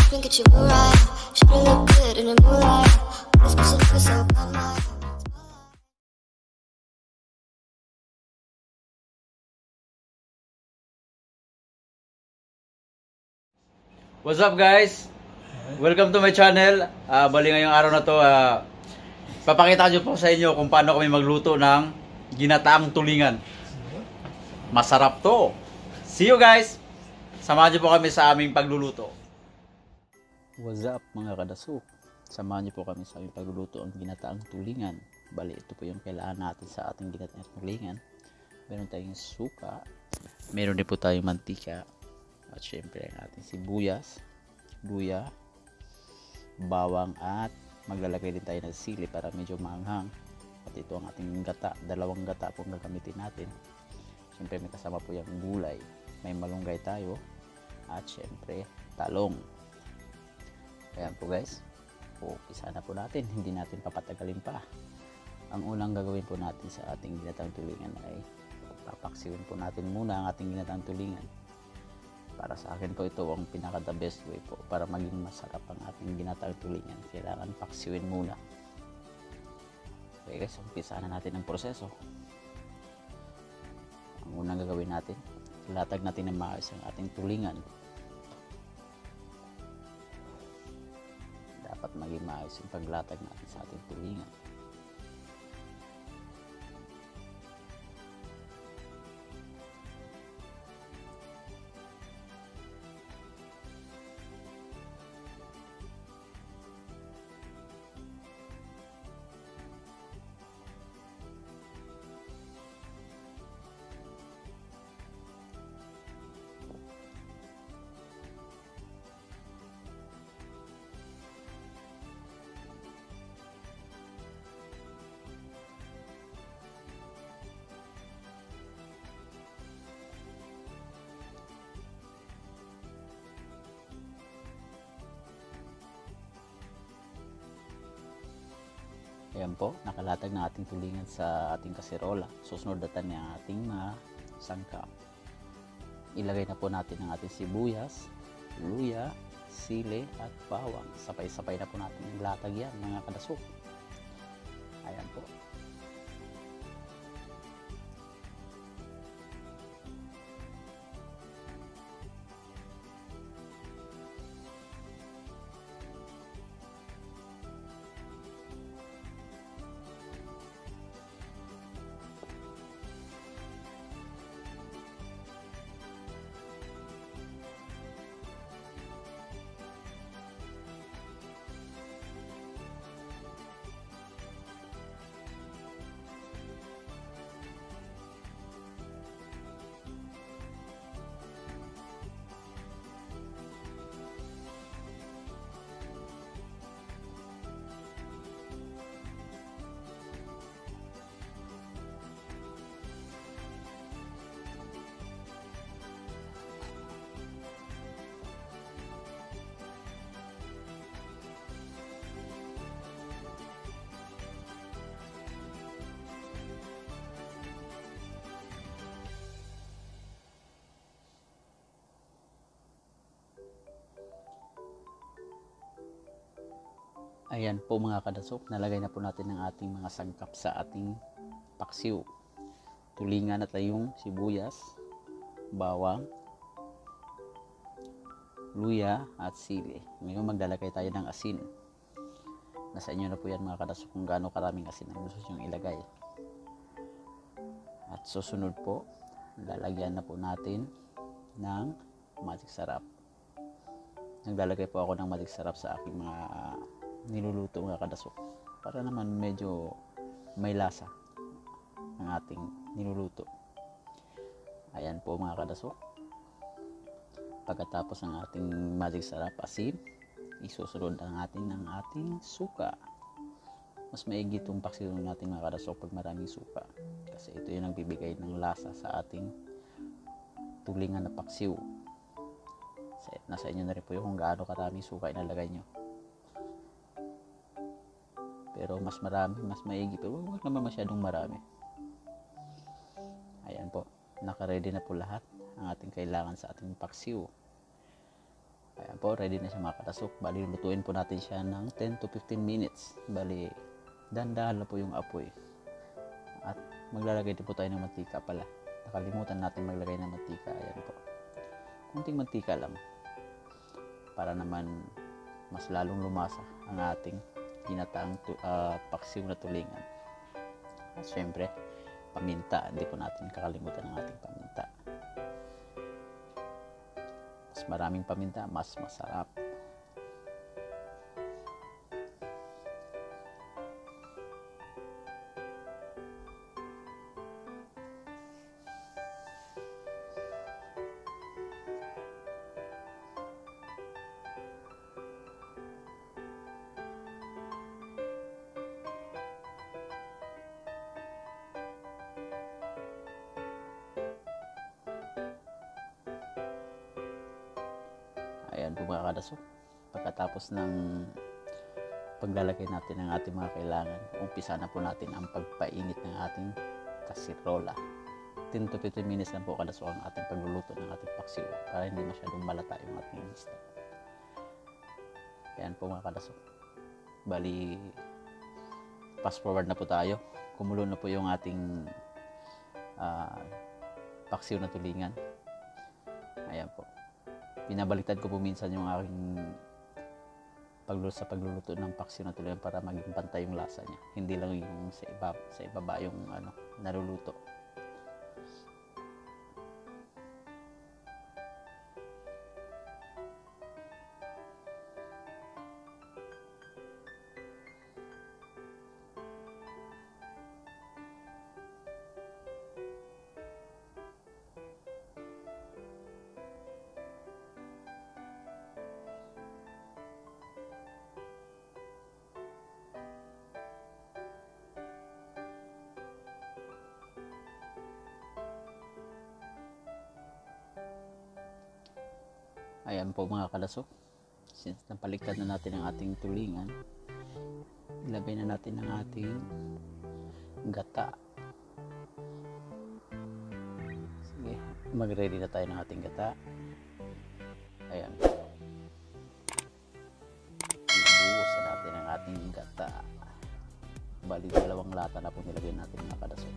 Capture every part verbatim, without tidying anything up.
shopping, get you a ride. Should've look good in the moonlight. This person feels so bad, my. What's up guys? Welcome to my channel. Uh, bali ngayong araw na to, uh, papakita ko po sa inyo kung paano kami magluto ng ginataang tulingan. Masarap to. See you guys! Samahan niyo po kami sa aming pagluluto. What's up mga kadasok? Samahan niyo po kami sa aming pagluluto ng ginataang tulingan. Bali ito po yung kailangan natin sa ating ginataang tulingan. Meron tayong suka, meron din po tayong mantika, at syempre ang ating sibuyas, luya, bawang, at maglalagay din tayo ng sili para medyo maanghang. At ito ang ating gata, dalawang gata po gagamitin natin. Syempre may kasama po yung gulay, may malunggay tayo, at syempre talong. Ayan po guys, umpisa na po natin, hindi natin papatagalin pa. Ang unang gagawin po natin sa ating ginataang tulingan ay papaksiwin po natin muna ang ating ginataang tulingan. Para sa akin po ito ang pinaka the best way po para maging masarap ang ating ginataang tulingan. Kailangan paksiwin muna. Okay guys, umpisa na natin ang proseso. Ang unang gagawin natin, latag natin ng maayos ang ating tulingan. Dapat maging maayos yung paglatag natin sa ating tulingan. Ayan po, nakalatag na ating tulingan sa ating kaserola. Susunod natin ang ating mga sangkap. Ilagay na po natin ang ating sibuyas, luya, sili at bawang. Sabay-sabay na po natin ilatag yan mga kadasok. Ayan po. Ayan po mga kadasok, nalagay na po natin ang ating mga sangkap sa ating paksiw. Tulingan at yung sibuyas, bawang, luya at sili. Ngayon maglalagay tayo ng asin. Nasa inyo na po yan mga kadasok kung gaano karaming asin ang gusto nyo ilagay. At susunod po, lalagyan na po natin ng magic sarap. Naglalagay po ako ng magic sarap sa aking mga niluluto mga kadasok para naman medyo may lasa ang ating niluluto. Ayan po mga kadasok, pagkatapos ng ating magic sarap asin, isusunod ang atin ng ating suka. Mas maigi itong paksiw natin mga kadasok pag maraming suka kasi ito yung nagbibigay ng lasa sa ating tulingan na paksiw. Nasa inyo na rin po yung kung gaano karaming suka inalagay nyo. Pero mas marami, mas maigi. Pero huwag naman masyadong marami. Ayan po. Naka-ready na po lahat ang ating kailangan sa ating paksiw. Ayan po, ready na siya mga kadasok. Bali, lutuin po natin siya ng ten to fifteen minutes. Bali, dandahan na po yung apoy. At maglalagay din po tayo ng mantika pala. Nakalimutan natin maglagay ng mantika. Ayan po. Kunting mantika lang. Para naman mas lalong lumasa ang ating ginataang uh, paksiw na tulingan. At syempre, paminta. Hindi po natin kakalimutan ang ating paminta. Mas maraming paminta, mas masarap. Ayan po mga kadasok. Pagkatapos ng paglalagay natin ng ating mga kailangan, umpisa na po natin ang pagpainit ng ating kasirola. ten to fifteen minutes lang po kadasok ang ating pagluluto ng ating paksiw para hindi masyadong malata yung ating isda. Ayan po mga kadasok. Bali, fast forward na po tayo. Kumulo na po yung ating uh, paksiw na tulingan. Ayan po. Pinabaliktad ko po minsan yung aking pagluluto sa pagluluto ng paksiw na tulingan para maging pantay yung lasa niya. Hindi lang yung sa iba sa ibaba yung ano naluluto. Ayan po mga kadasok. Since napaliktad na natin ang ating tulingan, ilagay na natin ang ating gata. Sige, mag-ready na tayo ng ating gata. Ayan. Ibuhos na natin ang ating gata. Bali, dalawang lata na po nilagay natin mga kadasok.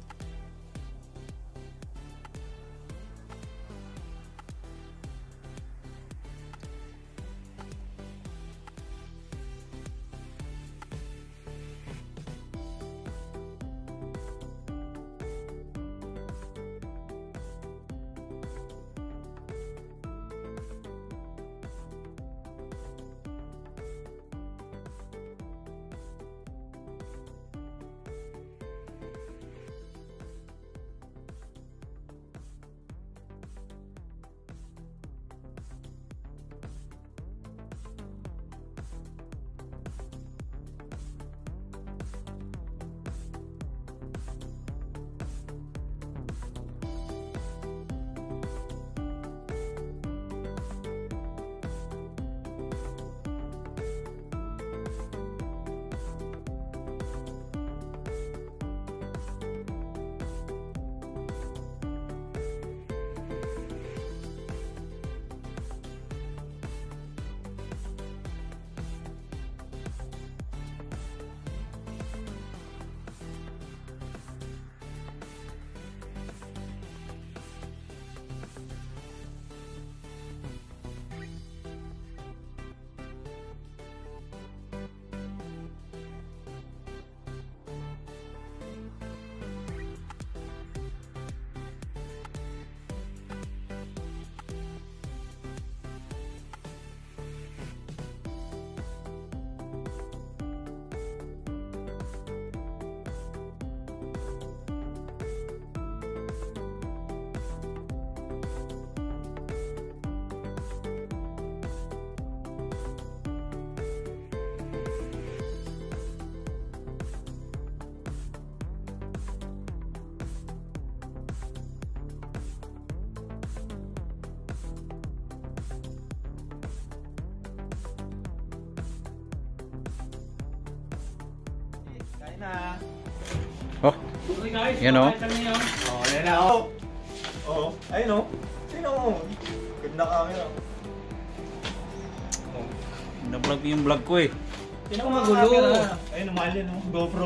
Na. Oh, Okay guys, yan o. Oh, ayan na oh. Oh, ayun oh. Sino oh. Ganda camera. Binablog ko yung vlog ko eh. Hindi ko magulo. Ayun, namahal yan, no? GoPro.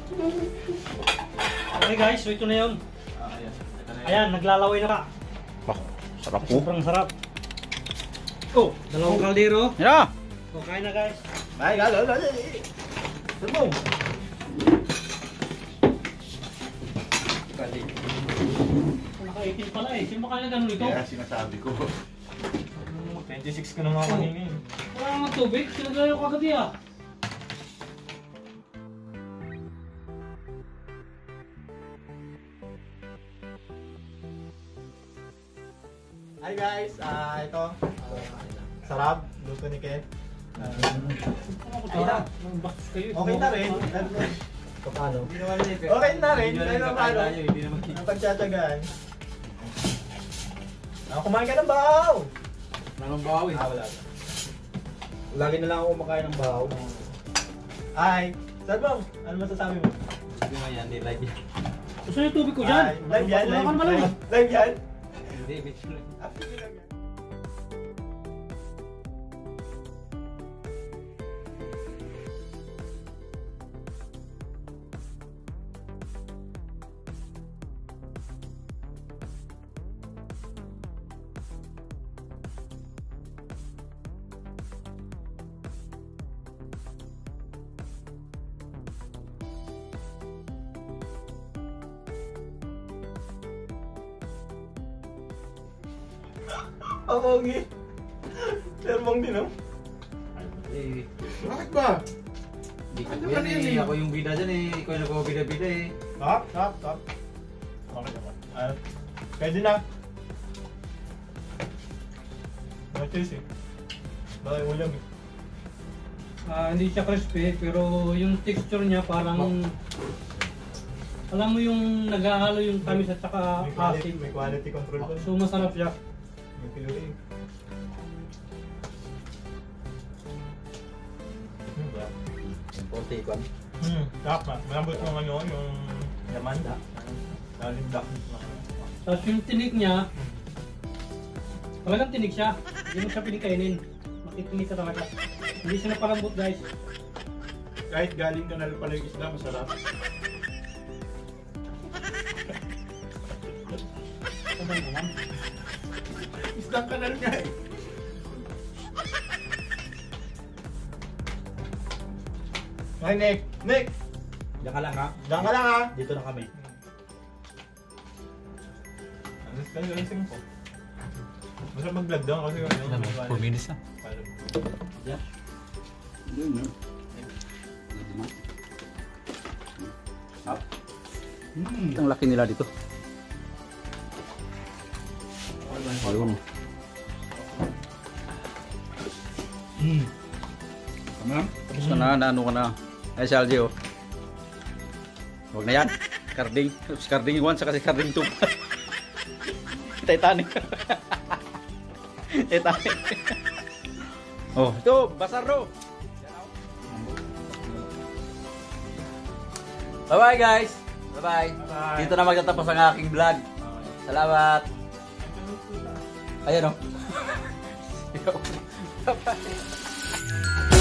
Okay guys, so ito na yun. Ayan, naglalaway na ka. Bah, sarap po. Sobrang sarap. Oh, dalawang kaldero. Yan na! So, kain na guys. Ay, galo, galo. Sabong. Naka-eighteen pala eh. Sino ba kaya ganun ito? Kaya sinasabi ko. twenty-six ko na mga kanina eh. Wala naman tubig. Sinaglayo ko agad ah. Hi guys, ah ito. ah, sarap, luto ni Ken. Ah, Ay na. Box kayo. okay na rin. Paano? Hindi naman yun eh. Okay na rin. Hindi Kahit naman paano. tayo, hindi naman. Ang pagtsatsagaan. Ah, kumain ka ng bahaw! Nanong bawi. Ah, wala. Lagi na lang ako kumakain ng bahaw. Hi! Sadbong, ano masasabi mo? Hindi mo yan, hindi live yan. Gusto niyo tubig ko dyan? Hi, live yan, Wala live, ka naman live, lang. live yan. Hindi, video lang. Ah, sige lang yan. Ang pogi. Sermong din, no? Eh, Bakit ba? Hindi ko Ano yan ba yan eh. eh? Ako yung bida dyan eh. Ikaw yung nagpapabida-bida eh. Stop, stop, stop. Okay naman. Ah, pwede na. Mga cheese eh. Baka yung ulam eh. Ah, hindi siya crispy pero yung texture niya parang alam mo yung nag-ahalo yung tamis at saka May quality, asin. may quality control doon. So masarap siya. May puree. Hmm, ba? Konti ko. Hmm, sarap na. Malambot yung ano, yung laman. Lalim black meat na. Tapos yung tinik niya, talagang tinik siya. Hindi mo siya pinikainin. Makitinig ka talaga. Hindi siya napalambot guys. Kahit galing ka na pala yung isda, masarap. Sabay naman. Isdang kanal nga eh. Okay, Nick. Nick! Diyan ka lang ha. Diyan ka lang ha. Dito na kami. Ano ka yung ko? Masarap mag-vlog doon kasi ano. four minutes na. Yeah. Hmm. Ang laki nila dito. Ayun. Hmm. Tama? Tapos ka na, naano ka na. Ay, si Algie oh. Huwag na yan. Carding. Tapos carding one, saka si carding two. Titanic. Titanic. Oh, ito, Basardo. Bye-bye guys. Bye-bye. Bye-bye. Dito na magtatapos ang aking vlog. Salamat. Ayan oh. Bye-bye.